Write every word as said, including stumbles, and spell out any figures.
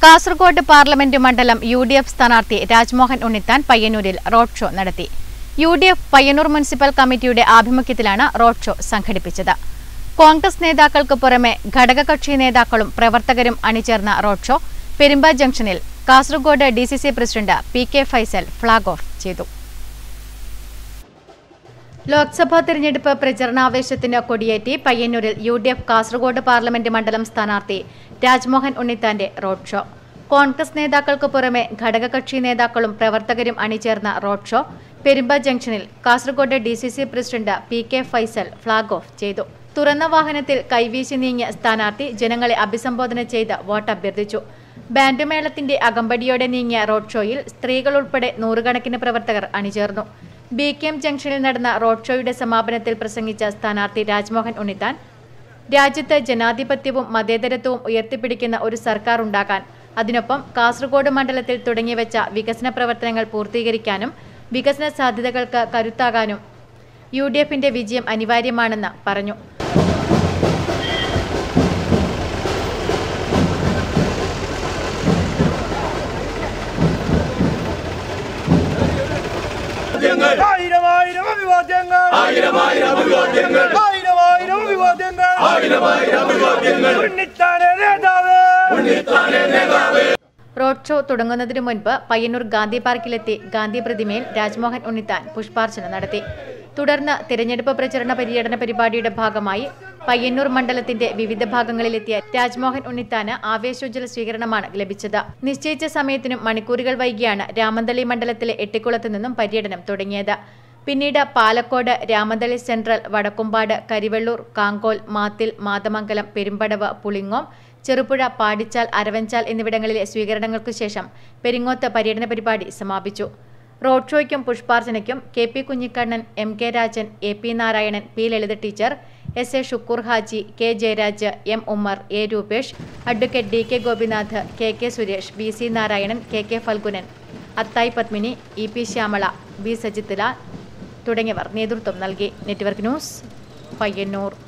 Kasaragod parliament മണ്ഡലം U D F സ്ഥാനാർത്ഥി രാജ്മോഹൻ ഉണ്ണിത്താൻ പയ്യന്നൂരിൽ റോഡ് ഷോ നടത്തി. U D F Payyanur municipal കമ്മിറ്റിയുടെ ആഭിമുഖ്യത്തിലാണ് റോഡ് ഷോ സംഘടിപ്പിച്ചത്. കോൺഗ്രസ് നേതാക്കൾക്ക് പുറമെ ഘടകകക്ഷി നേതാക്കളും പ്രവർത്തകരും അണിചേർന്ന റോഡ് ഷോ പെരുമ്പ ജംഗ്ഷനിൽ Kasaragod D C C president P K Faisal flag off ചെയ്തു. ലോക്സഭാ തെരഞ്ഞെടുപ്പ് പ്രചരണാവേശത്തിന് കൊടിയേറ്റി പയ്യന്നൂരിൽ U D F Kasaragod parliament മണ്ഡലം സ്ഥാനാർത്ഥി രാജ്മോഹൻ ഉണ്ണിത്താന്റെ റോഡ് ഷോ. കോൺഗ്രസ് നേതാക്കൾക്ക് പുറമെ ഘടകകക്ഷി നേതാക്കളും പ്രവർത്തകരും അണിചേർന്ന റോഡ് ഷോ പെരുമ്പ ജംഗ്ഷനിൽ Kasaragod D C C president P K Faisal flag off ചെയ്തു. തുറന്ന വാഹനത്തിൽ കൈവീശി നീങ്ങിയ സ്ഥാനാർത്ഥി ജനങ്ങളെ അഭിസംബോധന ചെയ്ത് വോട്ട് അഭ്യർത്ഥിച്ചു. ബാൻഡ് മേളത്തിന്റെ അകമ്പടിയോടെ നീങ്ങിയ റോഡ് ഷോയിൽ സ്ത്രീകൾ ഉൾപ്പെടെ നൂറുകണക്കിന് പ്രവർത്തകർ അണിചേർന്നു. ബി കെ എം ജംഗ്ഷനിൽ നടന്ന റോഡ് ഷോയുടെ സമാപനത്തിൽ പ്രസംഗിച്ച സ്ഥാനാർത്ഥി രാജ്മോഹൻ ഉണ്ണിത്താൻ, രാജ്യത്ത് ജനാധിപത്യവും മതേതരത്വവും ഉയർത്തിപ്പിടിക്കുന്ന ഒരു സർക്കാർ ഉണ്ടാക്കാൻ, അതിനൊപ്പം കാസർഗോഡ് മണ്ഡലത്തിൽ തുടങ്ങിവെച്ച വികസന പ്രവർത്തനങ്ങൾ പൂർത്തീകരിക്കാനും വികസന സാധ്യതകൾക്ക് കരുത്താകാനും യു ഡി എഫിന്റെ വിജയം അനിവാര്യമാണെന്ന് പറഞ്ഞു. റോഡ് ഷോ തുടങ്ങുന്നതിനു മുൻപ് പയ്യന്നൂർ ഗാന്ധി പാർക്കിലെത്തി ഗാന്ധി പ്രതിമയിൽ രാജ്മോഹൻ ഉണ്ണിത്താൻ പുഷ്പാർച്ചന നടത്തി. തുടർന്ന് തിരഞ്ഞെടുപ്പ് പ്രചരണ പര്യടന പരിപാടിയുടെ ഭാഗമായി പയ്യന്നൂർ മണ്ഡലത്തിന്റെ വിവിധ ഭാഗങ്ങളിലെത്തിയ രാജ്മോഹൻ ഉണ്ണിത്താന് ആവേശോജ്വല സ്വീകരണമാണ് ലഭിച്ചത്. നിശ്ചയിച്ച സമയത്തിനും മണിക്കൂറുകൾ വൈകിയാണ് രാമന്തളി മണ്ഡലത്തിലെ എട്ടിക്കുളത്തു നിന്നും പര്യടനം തുടങ്ങിയത്. പിന്നീട് പാലക്കോട്, രാമന്തളി സെൻട്രൽ, വടക്കുംപാട്, കരിവെള്ളൂർ, കാങ്കോൽ, മാത്തിൽ, മാതമംഗലം, പെരുമ്പടവ്, പുളിങ്ങോം, ചെറുപുഴ, പാടിച്ചാൽ, അരവഞ്ചാൽ എന്നിവിടങ്ങളിലെ സ്വീകരണങ്ങൾക്കു ശേഷം പെരിങ്ങോത്ത് പര്യടന പരിപാടി സമാപിച്ചു. റോഡ് ഷോയ്ക്കും പുഷ്പാർച്ചനയ്ക്കും K P Kunhikannan, M K Rajan, A P Narayanan, P Lalitha teacher, S A Shukkur Haji, K Jayaraj, M Ummer, A Rupesh, advocate D K Gopinath, K K Suresh, V C Narayanan, K K Phalgunan, Athayi Padmini, E P Shyamala, B Sajith Lal തുടങ്ങിയവർ നേതൃത്വം നൽകി. Network news, Payyanur.